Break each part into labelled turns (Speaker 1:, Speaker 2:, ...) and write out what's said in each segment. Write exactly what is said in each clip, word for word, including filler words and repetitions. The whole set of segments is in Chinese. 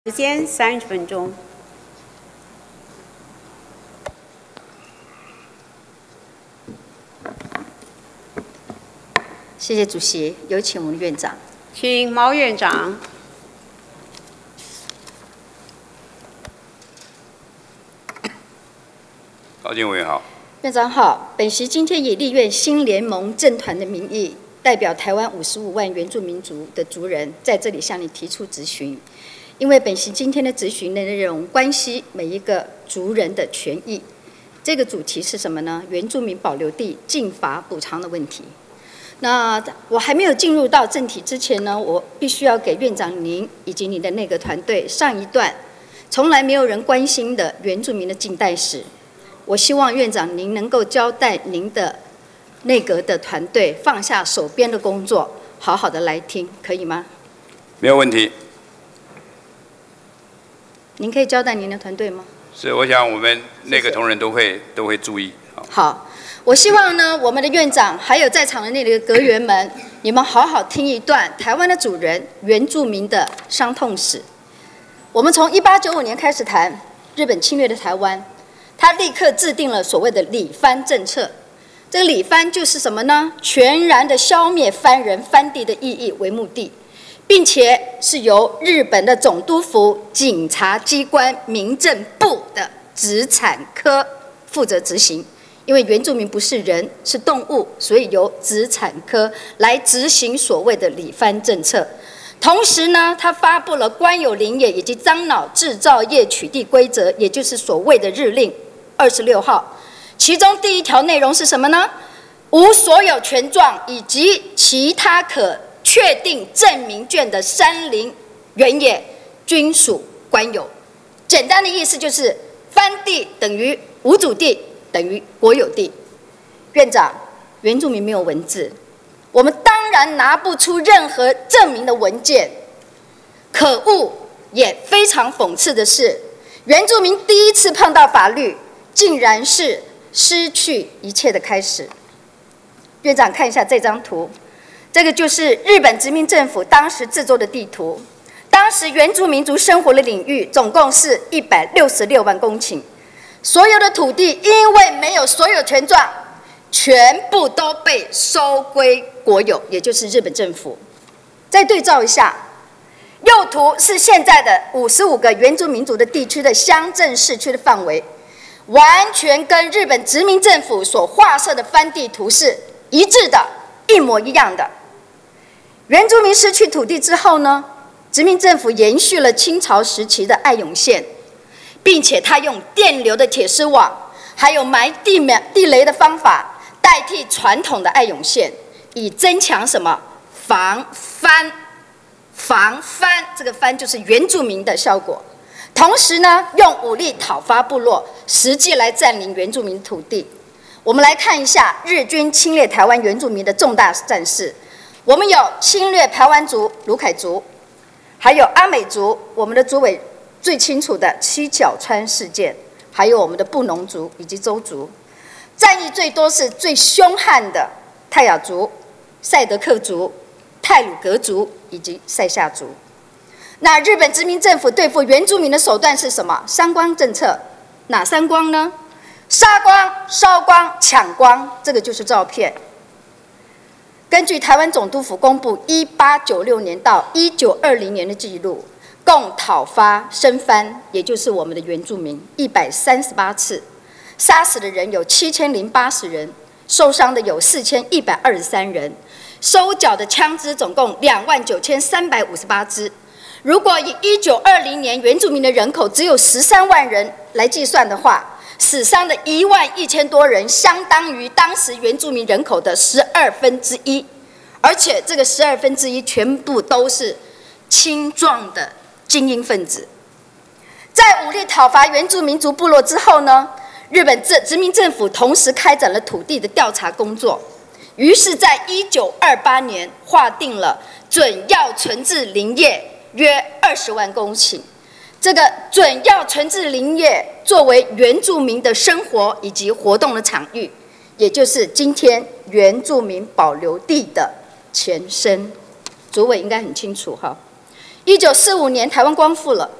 Speaker 1: 时间三十分钟。
Speaker 2: 谢谢主席，有请我们的院长。
Speaker 1: 请毛院长。
Speaker 3: 高金委员好。
Speaker 2: 院长好，本席今天以立院新联盟政团的名义，代表台湾五十五万原住民族的族人，在这里向你提出质询。因为本席今天的质询的内容关系每一个族人的权益。这个主题是什么呢？原住民保留地禁伐补偿的问题。那我还没有进入到正题之前呢，我必须要给院长您以及你的内阁团队上一段从来没有人关心的原住民的近代史。我希望院长您能够交代您的内阁的团队放下手边的工作，好好的来听，可以吗？
Speaker 3: 没有问题。
Speaker 2: 您可以交代您的团队吗？
Speaker 3: 是，我想我们内阁同仁都会都会注意。
Speaker 2: 好，我希望呢，我们的院长还有在场的那个阁员们，你们好好听一段台湾的主人原住民的伤痛史。我们从一八九五年开始谈日本侵略的台湾，他立刻制定了所谓的理番政策。这个理番就是什么呢？全然的消灭番人番地的意义为目的，并且是由日本的总督府警察机关民政部的殖产科负责执行。因为原住民不是人，是动物，所以由殖产科来执行所谓的理番政策。同时呢，他发布了官有林业以及樟脑制造业取缔规则，也就是所谓的日令二十六号。其中第一条内容是什么呢？无所有权状以及其他可确定证明卷的山林原野均属官有。简单的意思就是番地等于无主地等于国有地。院长，原住民没有文字，我们当然拿不出任何证明的文件。可恶也非常讽刺的是，原住民第一次碰到法律，竟然是失去一切的开始。院长看一下这张图，这个就是日本殖民政府当时制作的地图。当时原住民族生活的领域总共是一百六十六万公顷。所有的土地因为没有所有权状，全部都被收归国有，也就是日本政府。再对照一下，右图是现在的五十五个原住民族的地区的乡镇市区的范围，完全跟日本殖民政府所画设的番地图是一致的，一模一样的。原住民失去土地之后呢，殖民政府延续了清朝时期的爱永线，并且他用电流的铁丝网，还有埋地地雷的方法，代替传统的爱永线，以增强什么防番，防番这个番就是原住民的效果。同时呢，用武力讨伐部落，实际来占领原住民土地。我们来看一下日军侵略台湾原住民的重大战事。我们有侵略排湾族卢凯族，还有阿美族，我们的族委最清楚的七角川事件，还有我们的布农族以及邹族。战役最多是最凶悍的泰雅族、赛德克族、太鲁阁族以及塞夏族。那日本殖民政府对付原住民的手段是什么？三光政策。哪三光呢？杀光、烧光、抢光。这个就是照片。根据台湾总督府公布一八九六年到一九二零年的记录，共讨伐生番，也就是我们的原住民一百三十八次，杀死的人有七千零八十人，受伤的有四千一百二十三人，收缴的枪支总共两万九千三百五十八支。如果以一九二零年原住民的人口只有十三万人来计算的话，死伤的一万一千多人，相当于当时原住民人口的十二分之一，而且这个十二分之一全部都是青壮的精英分子。在武力讨伐原住民族部落之后呢，日本殖民政府同时开展了土地的调查工作，于是在一九二八年划定了准要存置林业约二十万公顷。这个准要存置林业作为原住民的生活以及活动的场域，也就是今天原住民保留地的前身。主委应该很清楚哈。一九四五年台湾光复了，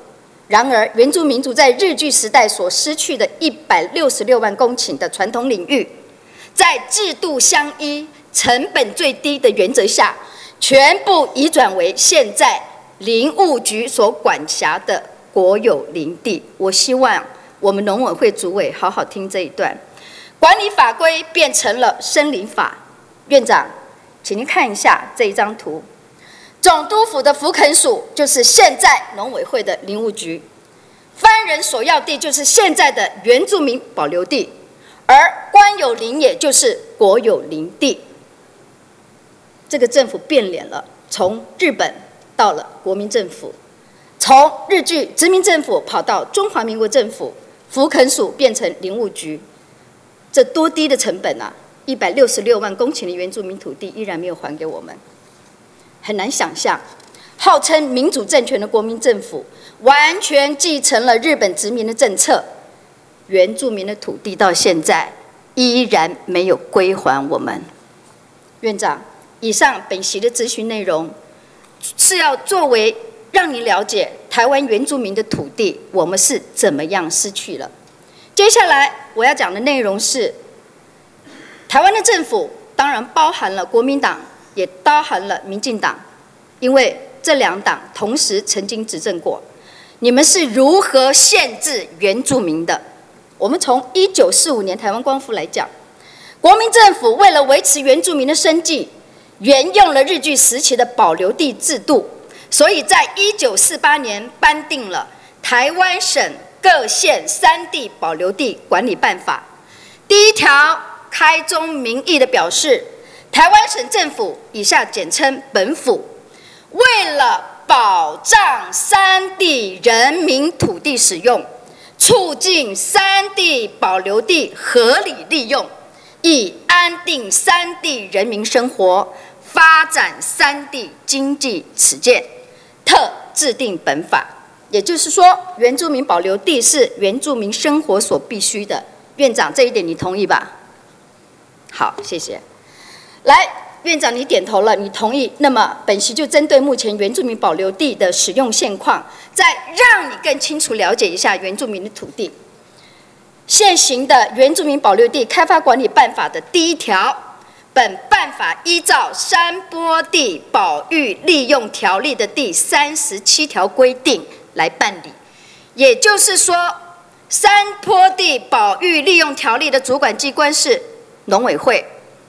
Speaker 2: 然而，原住民族在日据时代所失去的一百六十六万公顷的传统领域，在制度相依、成本最低的原则下，全部移转为现在林务局所管辖的国有林地。我希望我们农委会主委好好听这一段。管理法规变成了森林法。院长，请您看一下这一张图。总督府的福垦署就是现在农委会的林务局，番人所要地就是现在的原住民保留地，而官有林也就是国有林地。这个政府变脸了，从日本到了国民政府，从日据殖民政府跑到中华民国政府，福垦署变成林务局，这多低的成本啊！一百六十六万公顷的原住民土地依然没有还给我们。很难想象，号称民主政权的国民政府完全继承了日本殖民的政策，原住民的土地到现在依然没有归还我们。院长，以上本席的咨询内容是要作为让您了解台湾原住民的土地我们是怎么样失去了。接下来我要讲的内容是，台湾的政府当然包含了国民党，也包含了民进党，因为这两党同时曾经执政过。你们是如何限制原住民的？我们从一九四五年台湾光复来讲，国民政府为了维持原住民的生计，沿用了日据时期的保留地制度，所以在一九四八年颁定了《台湾省各县山地保留地管理办法》。第一条开宗明义的表示，台湾省政府（以下简称本府）为了保障山地人民土地使用，促进山地保留地合理利用，以安定山地人民生活、发展山地经济此见，特制定本法。也就是说，原住民保留地是原住民生活所必须的。院长，这一点你同意吧？好，谢谢。来，院长你点头了，你同意。那么本席就针对目前原住民保留地的使用现况，再让你更清楚了解一下原住民的土地。现行的原住民保留地开发管理办法的第一条，本办法依照山坡地保育利用条例的第三十七条规定来办理。也就是说，山坡地保育利用条例的主管机关是农委会。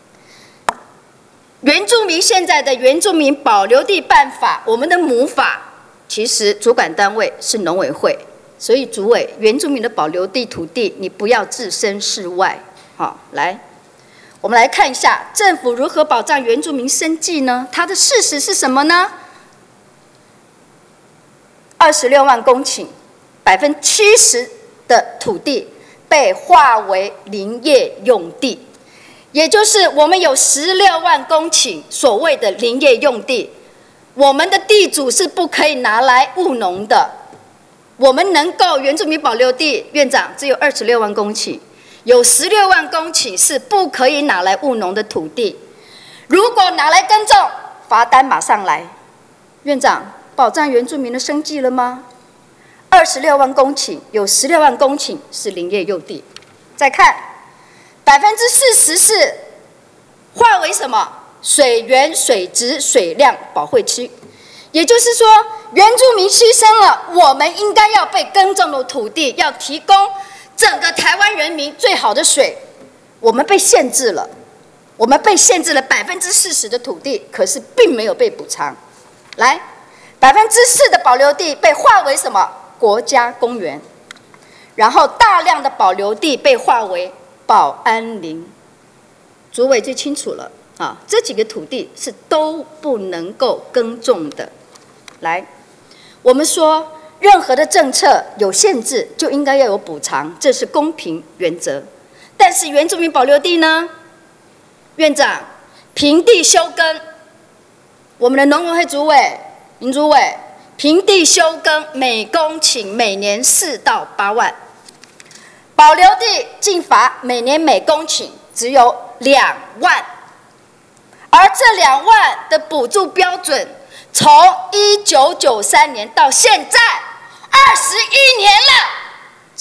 Speaker 2: 原住民现在的原住民保留地办法，我们的母法，其实主管单位是农委会。所以主委，原住民的保留地土地，你不要置身事外。好，来，我们来看一下政府如何保障原住民生计呢？它的事实是什么呢？二十六万公顷，百分之七十的土地被划为林业用地，也就是我们有十六万公顷所谓的林业用地，我们的地主是不可以拿来务农的。我们能够原住民保留地，院长只有二十六万公顷，有十六万公顷是不可以拿来务农的土地。如果拿来耕种，罚单马上来。院长，保障原住民的生计了吗？二十六万公顷，有十六万公顷是林业用地。再看，百分之四十是划为什么？水源、水质、水量保护区。也就是说，原住民牺牲了我们应该要被耕种的土地，要提供整个台湾人民最好的水，我们被限制了，我们被限制了百分之四十的土地，可是并没有被补偿。来，百分之四的保留地被划为什么？国家公园，然后大量的保留地被划为保安林。主委最清楚了啊，这几个土地是都不能够耕种的。来，我们说任何的政策有限制，就应该要有补偿，这是公平原则。但是原住民保留地呢？院长，平地休耕，我们的农委会主委、林主委，平地休耕每公顷每年四到八万，保留地进罚每年每公顷只有两万，而这两万的补助标准，从一九九三年到现在二十一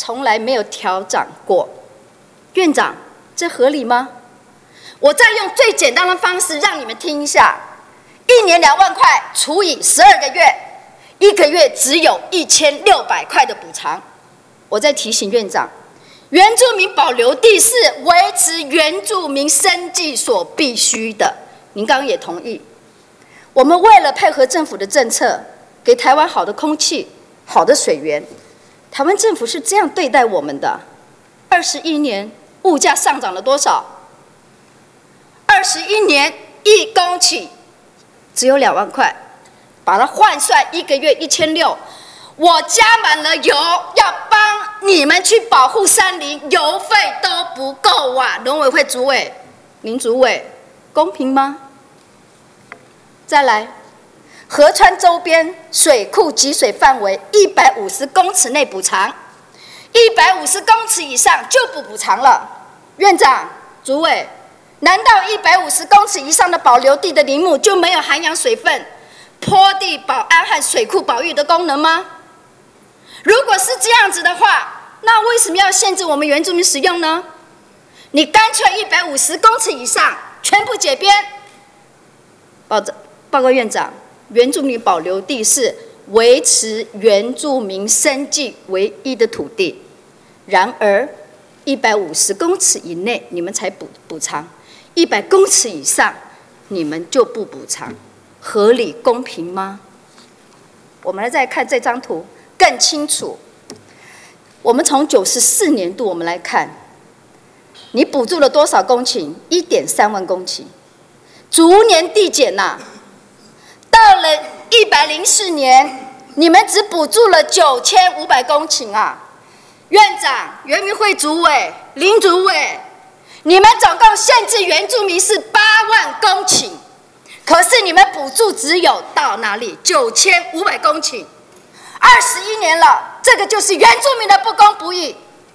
Speaker 2: 从来没有调涨过。院长，这合理吗？我再用最简单的方式让你们听一下：一年两万块除以十二个月，一个月只有一千六百块的补偿。我再提醒院长，原住民保留地是维持原住民生计所必须的。您刚刚也同意。我们为了配合政府的政策，给台湾好的空气、好的水源，台湾政府是这样对待我们的。二十一年，物价上涨了多少？二十一年，一公顷只有两万块，把它换算一个月一千六。我加满了油，要帮你们去保护山林，油费都不够啊！农委会主委、林主委，公平吗？再来，河川周边水库集水范围一百五十公尺内补偿，一百五十公尺以上就不补偿了。院长、主委，难道一百五十公尺以上的保留地的林木就没有涵养水分、坡地保安和水库保育的功能吗？如果是这样子的话，那为什么要限制我们原住民使用呢？你干脆一百五十公尺以上全部解编。报报告院长，原住民保留地是维持原住民生计唯一的土地，然而一百五十公尺以内你们才补补偿，一百公尺以上你们就不补偿，合理公平吗？我们来再看这张图。更清楚，我们从九十四年度我们来看，你补助了多少公顷？一点三万公顷，逐年递减呐、啊。到了一百零四年，你们只补助了九千五百公顷啊！院长、原民会主委、林主委，你们总共限制原住民是八万公顷，可是你们补助只有到哪里？九千五百公顷。二十一年了，这个就是原住民的不公不义。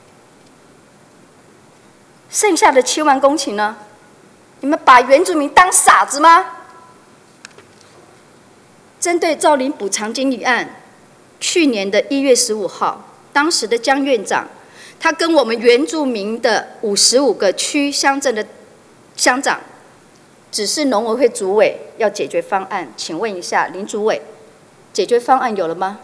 Speaker 2: 剩下的七万公顷呢？你们把原住民当傻子吗？针对造林补偿金议案，去年的一月十五号，当时的江院长，他跟我们原住民的五十五个区乡镇的乡长，指示农委会主委要解决方案。请问一下林主委，解决方案有了吗？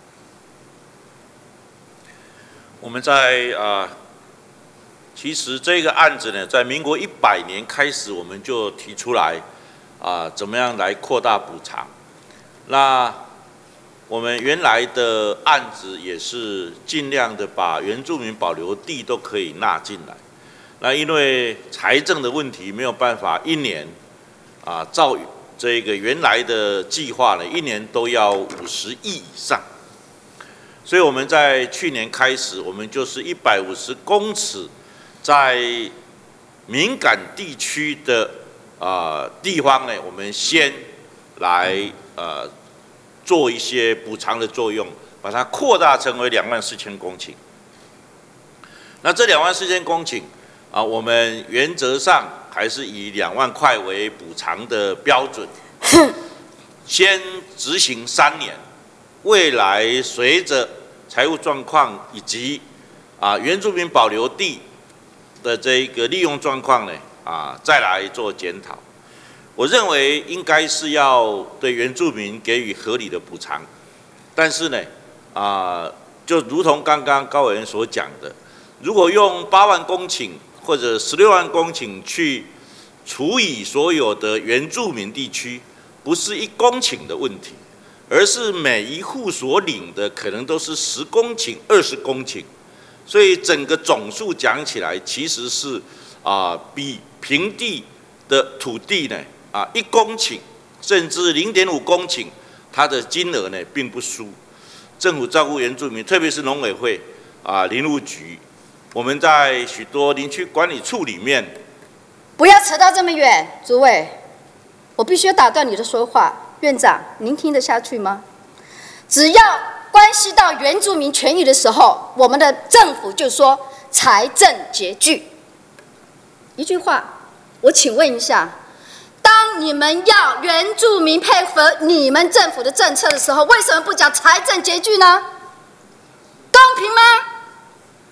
Speaker 4: 我们在啊、呃，其实这个案子呢，在民国一百年开始，我们就提出来啊、呃，怎么样来扩大补偿。那我们原来的案子也是尽量的把原住民保留地都可以纳进来。那因为财政的问题，没有办法一年啊、呃，照这个原来的计划呢，一年都要五十亿以上。所以我们在去年开始，我们就是一百五十公尺，在敏感地区的啊、呃、地方呢，我们先来呃做一些补偿的作用，把它扩大成为两万四千公顷。那这两万四千公顷啊，我们原则上还是以两万块为补偿的标准，先执行三年。未来随着财务状况以及啊原住民保留地的这一个利用状况呢啊再来做检讨。我认为应该是要对原住民给予合理的补偿，但是呢啊就如同刚刚高委员所讲的，如果用八万公顷或者十六万公顷去除以所有的原住民地区，不是一公顷的问题。而是每一户所领的可能都是十公顷、二十公顷，所以整个总数讲起来，其实是啊、呃、比平地的土地呢啊一公顷甚至零点五公顷，它的金额呢并不输。政府照顾原住民，特别是农委会啊、林务局，我们在许多林区管理处里面，
Speaker 2: 不要扯到这么远，主委，我必须要打断你的说话。院长，您听得下去吗？只要关系到原住民权益的时候，我们的政府就说财政拮据。一句话，我请问一下，当你们要原住民配合你们政府的政策的时候，为什么不讲财政拮据呢？公平吗？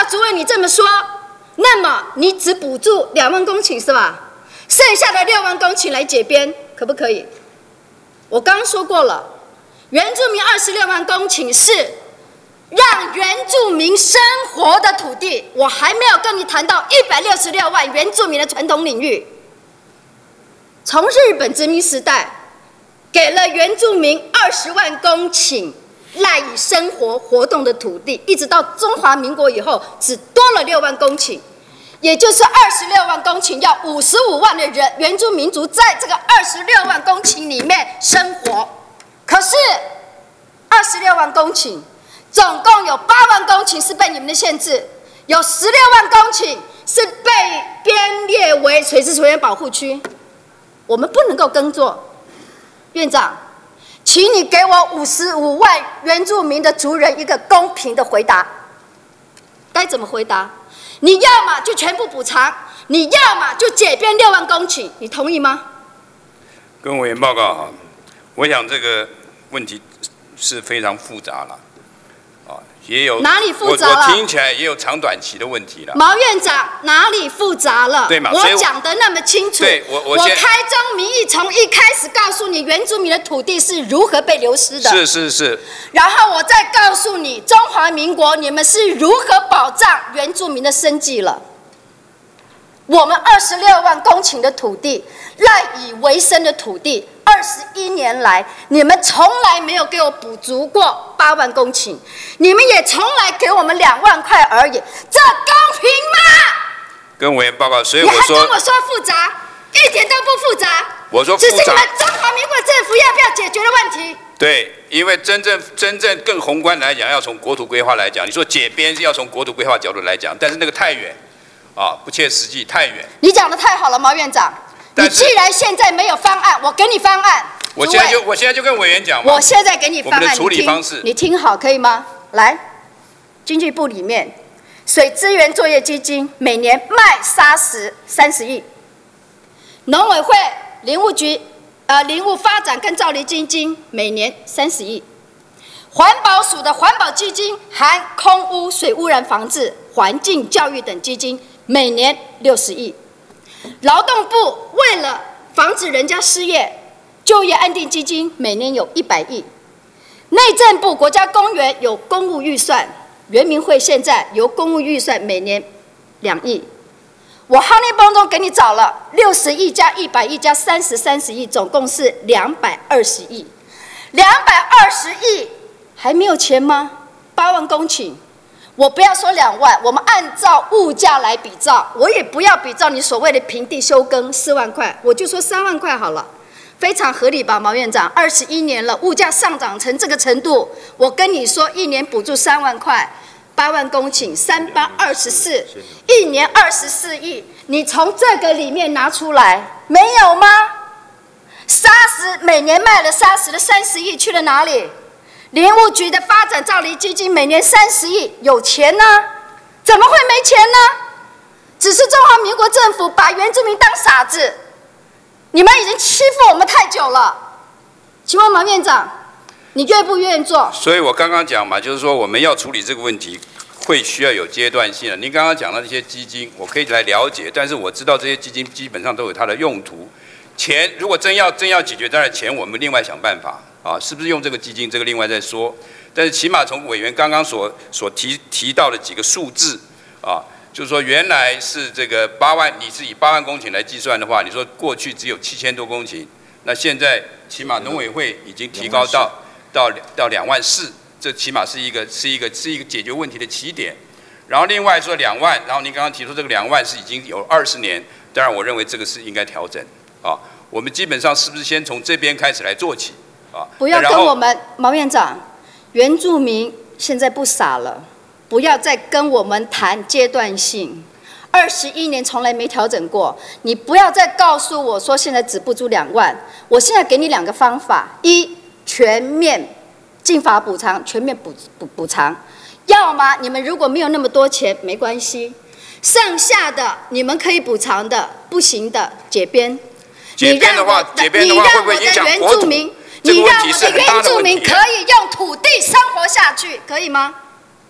Speaker 2: 照主委你这么说，那么你只补助两万公顷是吧？剩下的六万公顷来解编，可不可以？我刚刚说过了，原住民二十六万公顷是让原住民生活的土地，我还没有跟你谈到一百六十六万原住民的传统领域。从日本殖民时代，给了原住民二十万公顷赖以生活活动的土地，一直到中华民国以后，只多了六万公顷，也就是二十六万公顷，要五十五万的人原住民族在这个二十六万公顷里面生活。可是二十六万公顷，总共有八万公顷是被你们的限制，有十六万公顷是被编列为水质球员保护区，我们不能够耕作。院长，请你给我五十五万原住民的族人一个公平的回答。该怎么回答？你要么就全部补偿，你要么就解编六万公顷，你同意吗？
Speaker 3: 跟委员报告哈，我想这个问题是非常复杂了，啊，也有
Speaker 2: 哪里复杂了？
Speaker 3: 我我听起来也有长短期的问题了。
Speaker 2: 毛院长哪里复杂了？
Speaker 3: 对嘛？
Speaker 2: 我讲得那么清楚。
Speaker 3: 对我我
Speaker 2: 我开宗明义从一开始告诉你原住民的土地是如何被流失的。
Speaker 3: 是是是。
Speaker 2: 然后我再告诉你中华民国你们是如何保障原住民的生计了。我们二十六万公顷的土地，赖以为生的土地，二十一年来，你们从来没有给我补足过八万公顷，你们也从来给我们两万块而已，这公平吗？
Speaker 3: 跟委员报告，所以我说，
Speaker 2: 你还跟我说复杂，一点都不复杂。
Speaker 3: 我说复杂，
Speaker 2: 只是你们中华民国政府要不要解决的问题。
Speaker 3: 对，因为真正真正更宏观来讲，要从国土规划来讲，你说解编是要从国土规划角度来讲，但是那个太远。啊，不切实际，太远。
Speaker 2: 你讲的太好了，毛院长。你既然现在没有方案，我给你方案。
Speaker 3: 我现在就我现在就跟委员讲嘛。
Speaker 2: 我现在给你方案，
Speaker 3: 我们的处理方式，
Speaker 2: 你听，你听好可以吗？来，经济部里面水资源作业基金每年卖砂石三十亿，农委会、林务局、呃林务发展跟造林基金每年三十亿。环保署的环保基金含空污、水污染防治、环境教育等基金，每年六十亿。劳动部为了防止人家失业，就业安定基金每年有一百亿。内政部国家公园有公务预算，原民会现在由公务预算每年两亿。我哈内帮中给你找了六十亿加一百亿加三十三十亿，总共是两百二十亿。两百二十亿。还没有钱吗？八万公顷，我不要说两万，我们按照物价来比照，我也不要比照你所谓的平地休耕四万块，我就说三万块好了，非常合理吧，毛院长？二十一年了，物价上涨成这个程度，我跟你说，一年补助三万块，八万公顷，三八二十四，一年二十四亿，你从这个里面拿出来，没有吗？砂石每年卖了砂石的三十亿去了哪里？林务局的发展造林基金每年三十亿，有钱呢？怎么会没钱呢？只是中华民国政府把原住民当傻子，你们已经欺负我们太久了。请问毛院长，你愿不愿意做？
Speaker 3: 所以我刚刚讲嘛，就是说我们要处理这个问题，会需要有阶段性的。您刚刚讲到这些基金，我可以来了解，但是我知道这些基金基本上都有它的用途。钱如果真要真要解决，当然钱我们另外想办法。啊，是不是用这个基金？这个另外再说。但是起码从委员刚刚所所提提到的几个数字，啊，就是说原来是这个八万，你是以八万公顷来计算的话，你说过去只有七千多公顷，那现在起码农委会已经提高到到到两万四，这起码是一个是一个是一个解决问题的起点。然后另外说两万，然后您刚刚提出这个两万是已经有二十年，当然我认为这个是应该调整啊。我们基本上是不是先从这边开始来做起？
Speaker 2: 不要跟我们毛院长，原住民现在不傻了，不要再跟我们谈阶段性。二十一年从来没调整过，你不要再告诉我说现在只补助两万。我现在给你两个方法：一，全面进法补偿，全面补补补偿；要么你们如果没有那么多钱，没关系，剩下的你们可以补偿的，不行的解编。
Speaker 3: 解编的话，解编的话会不会影响国土？你让我的原住民可以用土地生活下去，可以吗？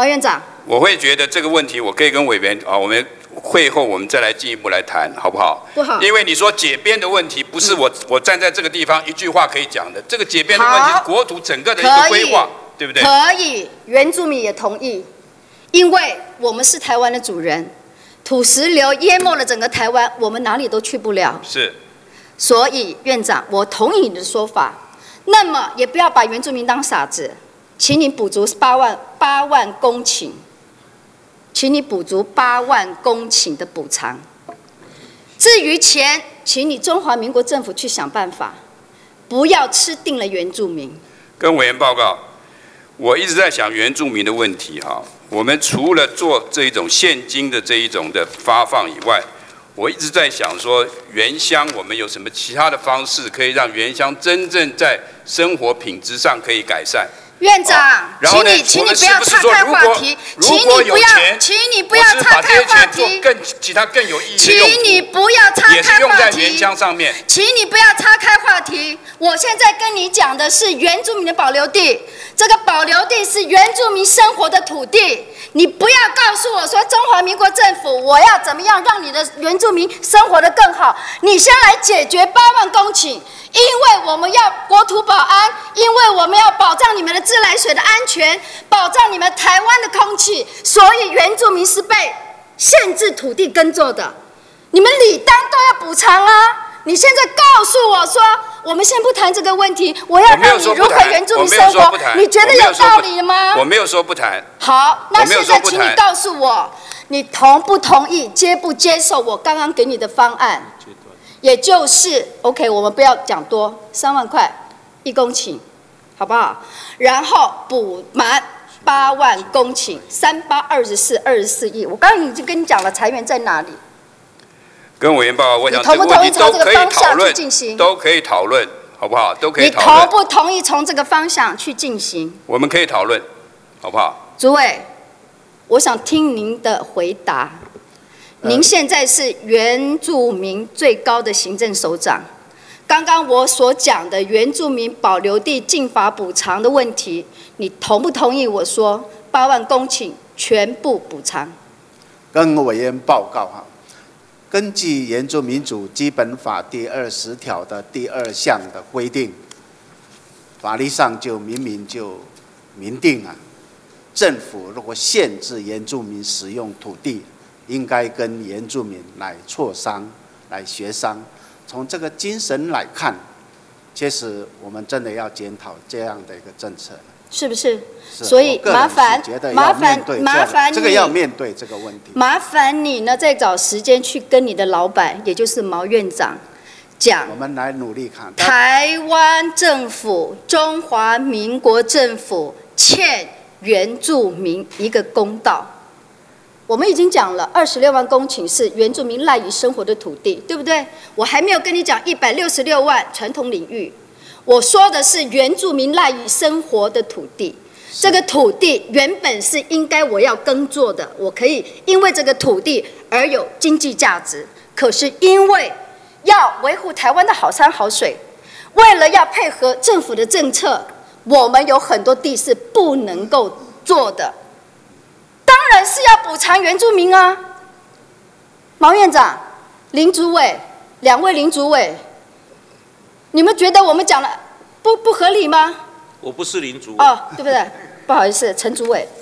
Speaker 2: 毛院长，
Speaker 3: 我会觉得这个问题，我可以跟委员啊，我们会后我们再来进一步来谈，好不好？
Speaker 2: 不好。
Speaker 3: 因为你说解编的问题，不是我、嗯、我站在这个地方一句话可以讲的。这个解编的问题是国土整个的一个规划，对不对？
Speaker 2: 可以，原住民也同意，因为我们是台湾的主人，土石流淹没了整个台湾，我们哪里都去不了。
Speaker 3: 是。
Speaker 2: 所以院长，我同意你的说法。那么也不要把原住民当傻子，请你补足八万八万公顷，请你补足八万公顷的补偿。至于钱，请你中华民国政府去想办法，不要吃定了原住民。
Speaker 3: 跟委员报告，我一直在想原住民的问题哈。我们除了做这一种现金的这一种的发放以外，我一直在想说，原乡我们有什么其他的方式可以让原乡真正在生活品质上可以改善？
Speaker 2: 院长，请你，请你不要岔开话题，请你不要，请你不要岔开话题。
Speaker 3: 更其他更有意义的
Speaker 2: 请你不要岔开话题。
Speaker 3: 也是用在原乡上面。
Speaker 2: 请你不要岔开话题。我现在跟你讲的是原住民的保留地，这个保留地是原住民生活的土地。你不要告诉我说中华民国政府我要怎么样让你的原住民生活得更好。你先来解决八万公顷。因为我们要国土保安，因为我们要保障你们的自来水的安全，保障你们台湾的空气，所以原住民是被限制土地耕作的，你们理当都要补偿啊！你现在告诉我说，我们先不谈这个问题，我要让你如何原住民生活，你觉得有道理吗？
Speaker 3: 我没有说不谈。
Speaker 2: 好，那现在请你告诉我，你同不同意、接不接受我刚刚给你的方案？也就是 OK， 我们不要讲多，三万块一公顷，好不好？然后补满八万公顷，三八二十四，二十四亿。我刚刚已经跟你讲了，财源在哪里？
Speaker 3: 跟委员报告，我想这个问题都可以讨论，都可以讨论，好不好？都可以讨论。
Speaker 2: 你同不同意从这个方向去进行？
Speaker 3: 我们可以讨论，好不好？
Speaker 2: 主委，我想听您的回答。您现在是原住民最高的行政首长，刚刚我所讲的原住民保留地禁法补偿的问题，你同不同意我说八万公顷全部补偿？
Speaker 5: 跟委员报告哈，根据原住民族基本法第二十条的第二项的规定，法律上就明明就明定啊，政府如果限制原住民使用土地，应该跟原住民来磋商、来协商。从这个精神来看，其实我们真的要检讨这样的一个政策，
Speaker 2: 是不是？是所以麻烦麻烦麻烦你，
Speaker 5: 这个要面对这个问题。
Speaker 2: 麻烦你呢，再找时间去跟你的老板，也就是毛院长讲。
Speaker 5: 我们来努力看。
Speaker 2: 台湾政府、中华民国政府欠原住民一个公道。我们已经讲了，二十六万公顷是原住民赖以生活的土地，对不对？我还没有跟你讲一百六十六万传统领域，我说的是原住民赖以生活的土地。这个土地原本是应该我要耕作的，我可以因为这个土地而有经济价值。可是因为要维护台湾的好山好水，为了要配合政府的政策，我们有很多地是不能够做的。当然是要补偿原住民啊！毛院长、林主委，两位林主委，你们觉得我们讲的不不合理吗？
Speaker 4: 我不是林主委。
Speaker 2: 哦，对不对？不好意思，陈主委，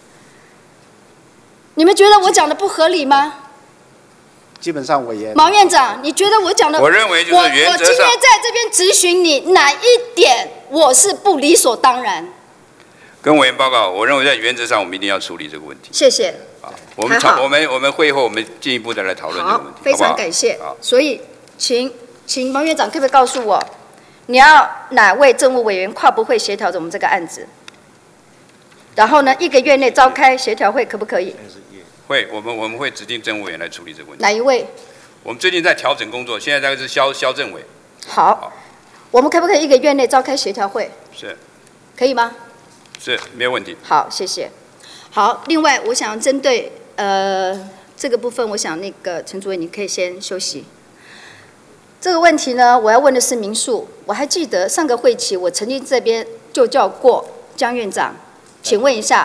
Speaker 2: 你们觉得我讲的不合理吗？
Speaker 5: 基本上我也。
Speaker 2: 毛院长，你觉得我讲的？
Speaker 3: 我认为就是原则上。
Speaker 2: 我我今天在这边质询你，哪一点我是不理所当然？
Speaker 3: 跟委员报告，我认为在原则上我们一定要处理这个问题。
Speaker 2: 谢谢。
Speaker 3: 好，我们我们我们会后我们进一步的来讨论这个问题。
Speaker 2: 好，非常感谢。好，所以请请毛院长可不可以告诉我，你要哪位政务委员跨部会协调我们这个案子？然后呢，一个月内召开协调会，可不可以？
Speaker 3: 会，我们我们会指定政务委员来处理这个问题。
Speaker 2: 哪一位？
Speaker 3: 我们最近在调整工作，现在大概是肖肖政委。
Speaker 2: 好，好，我们可不可以一个月内召开协调会？
Speaker 3: 是。
Speaker 2: 可以吗？
Speaker 3: 是，没有问题。
Speaker 2: 好，谢谢。好，另外我想针对呃这个部分，我想那个陈主任你可以先休息。这个问题呢，我要问的是民宿。我还记得上个会期我曾经这边就叫过江院长，请问一下，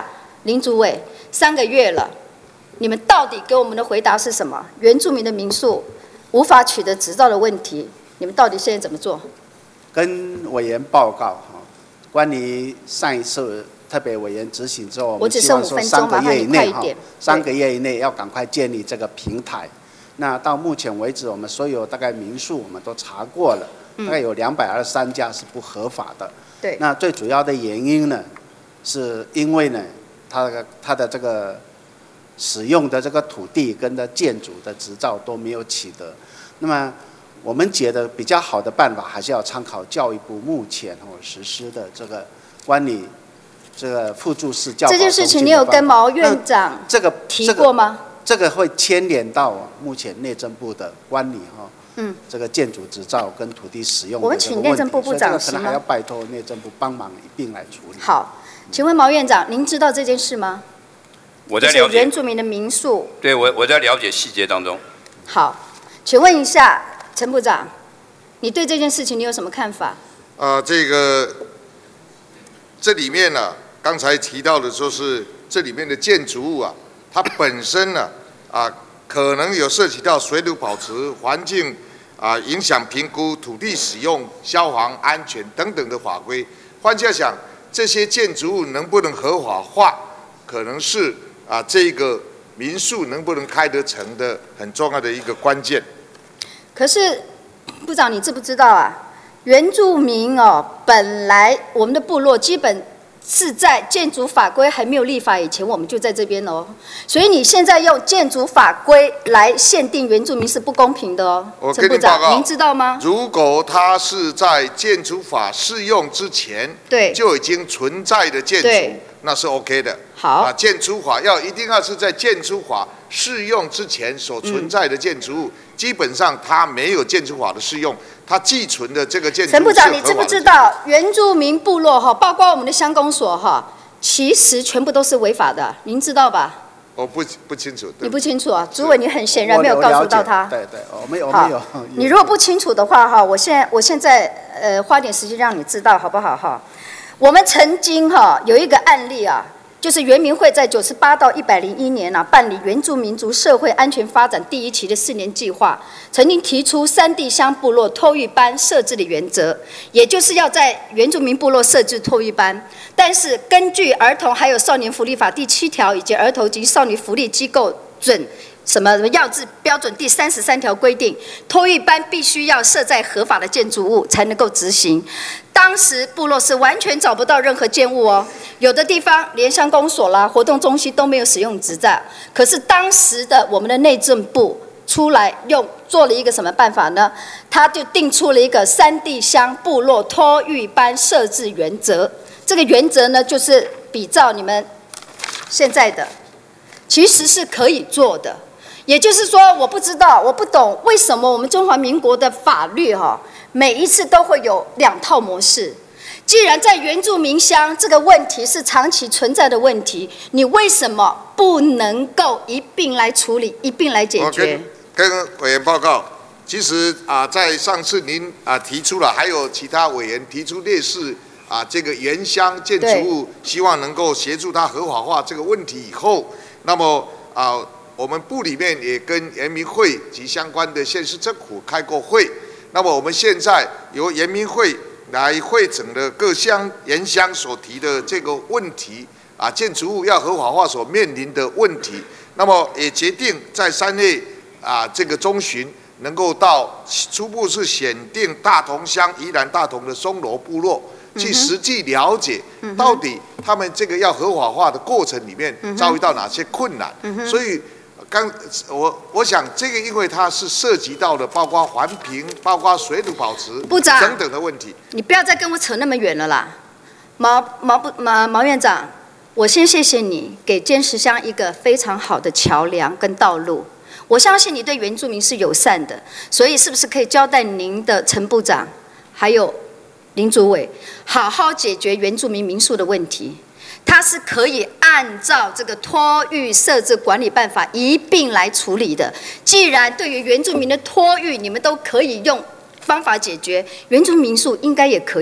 Speaker 2: 林主委，三个月了，你们到底给我们的回答是什么？原住民的民宿无法取得执照的问题，你们到底现在怎么做？
Speaker 5: 跟委员报告哈，关于上一次特别委员执行之后，我们希望说三个月以内哈，三个月以内要赶快建立这个平台。那到目前为止，我们所有大概民宿我们都查过了，大概有两百二十三家是不合法的。
Speaker 2: 对。
Speaker 5: 那最主要的原因呢，是因为呢，它的它的这个使用的这个土地跟的建筑的执照都没有取得。那么我们觉得比较好的办法，还是要参考教育部目前哦实施的这个关于这个附注式教保中心的办法。这件事情
Speaker 2: 你有跟毛院长
Speaker 5: 这个
Speaker 2: 提过吗？
Speaker 5: 这个会牵连到目前内政部的管理哈，
Speaker 2: 嗯，
Speaker 5: 这个建筑执照跟土地使用的
Speaker 2: 我们请内政部部长
Speaker 5: 可能还要拜托内政部帮忙一并来处理。
Speaker 2: 好，请问毛院长，您知道这件事吗？
Speaker 3: 我在了解
Speaker 2: 原住民的民宿。
Speaker 3: 对，我我在了解细节当中。
Speaker 2: 好，请问一下陈部长，你对这件事情你有什么看法？
Speaker 6: 啊，这个这里面呢、啊，刚才提到的就是这里面的建筑物啊，它本身呢啊，可能有涉及到水土保持、环境啊影响评估、土地使用、消防安全等等的法规。换句话讲，这些建筑物能不能合法化，可能是啊这个民宿能不能开得成的很重要的一个关键。
Speaker 2: 可是，部长，你知不知道啊？原住民哦，本来我们的部落基本是在建筑法规还没有立法以前，我们就在这边哦。所以你现在用建筑法规来限定原住民是不公平的哦。
Speaker 6: 我跟您报告，
Speaker 2: 您知道吗？
Speaker 6: 如果它是在建筑法适用之前，
Speaker 2: 对，
Speaker 6: 就已经存在的建筑，那是 OK 的。
Speaker 2: 好，
Speaker 6: 啊，建筑法要一定要是在建筑法适用之前所存在的建筑物，嗯、基本上它没有建筑法的适用。它寄存的这个建筑，
Speaker 2: 陈部长，你知不知道原住民部落哈，包括我们的乡公所哈，其实全部都是违法的，您知道吧？
Speaker 6: 我不不清楚。
Speaker 2: 你不清楚啊？主委，你很显然没有告诉到他。
Speaker 5: 对对，我们有，我们有。
Speaker 2: 你如果不清楚的话哈，我现在我现在呃花点时间让你知道好不好哈？我们曾经哈有一个案例啊。就是原民会在九十八到一百零一年啊，办理原住民族社会安全发展第一期的四年计划，曾经提出山地乡部落托育班设置的原则，也就是要在原住民部落设置托育班。但是根据儿童还有少年福利法第七条以及儿童及少女福利机构准什么要制标准第三十三条规定，托育班必须要设在合法的建筑物才能够执行。当时部落是完全找不到任何建物哦，有的地方连乡公所啦、活动中心都没有使用执照。可是当时的我们的内政部出来用做了一个什么办法呢？他就定出了一个山地乡部落托育班设置原则。这个原则呢，就是比照你们现在的，其实是可以做的。也就是说，我不知道，我不懂为什么我们中华民国的法律哈、哦，每一次都会有两套模式。既然在原住民乡这个问题是长期存在的问题，你为什么不能够一并来处理，一并来解决？
Speaker 6: 跟跟委员报告，其实啊，在上次您啊提出了，还有其他委员提出类似啊这个原乡建筑物，希望能够协助它合法化这个问题以后，那么啊。我们部里面也跟原民会及相关的县市政府开过会，那么我们现在由原民会来汇整的各乡原乡所提的这个问题啊，建筑物要合法化所面临的问题，那么也决定在三月啊这个中旬能够到初步是选定大同乡宜兰大同的松罗部落。去实际了解到底他们这个要合法化的过程里面遭遇到哪些困难，所以刚我我想这个因为它是涉及到的包括环评、包括水土保持等等的问题。
Speaker 2: 你不要再跟我扯那么远了啦，毛毛部毛毛院长，我先谢谢你给尖石乡一个非常好的桥梁跟道路。我相信你对原住民是友善的，所以是不是可以交代您的陈部长还有？林主委，好好解决原住民民宿的问题，它是可以按照这个托育设置管理办法一并来处理的。既然对于原住民的托育，你们都可以用方法解决，原住民民宿应该也可以。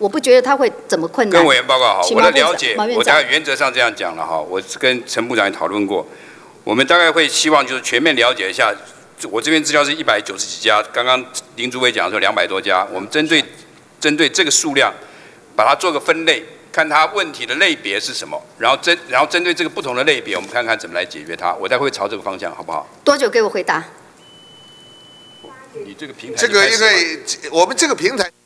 Speaker 2: 我不觉得它会怎么困难。
Speaker 3: 跟委员报告好，我的了解，
Speaker 2: 毛院长
Speaker 3: 我大概原则上这样讲了哈。我是跟陈部长也讨论过，我们大概会希望就是全面了解一下。我这边资料是一百九十几家，刚刚林主委讲说两百多家，我们针对针对这个数量，把它做个分类，看它问题的类别是什么，然后针然后针对这个不同的类别，我们看看怎么来解决它。我待会朝这个方向，好不好？
Speaker 2: 多久给我回答？
Speaker 3: 你这个平台
Speaker 6: 这个因为我们这个平台。